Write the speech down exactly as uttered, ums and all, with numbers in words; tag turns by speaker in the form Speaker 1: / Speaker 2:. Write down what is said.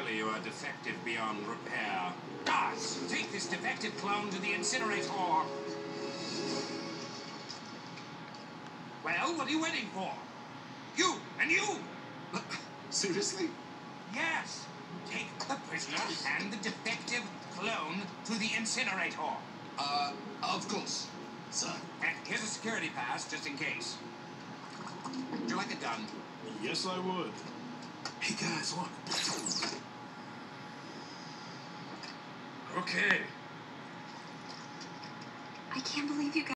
Speaker 1: Surely you are defective beyond repair. Guards, take this defective clone to the incinerator. Well, what are you waiting for? You, and you!
Speaker 2: Seriously?
Speaker 1: Yes. Take the prisoner and the defective clone to the incinerator.
Speaker 2: Uh, of course, sir.
Speaker 1: And here's a security pass, just in case. Would you like it done?
Speaker 3: Yes, I would.
Speaker 2: Hey guys, look.
Speaker 1: Okay.
Speaker 4: I can't believe you guys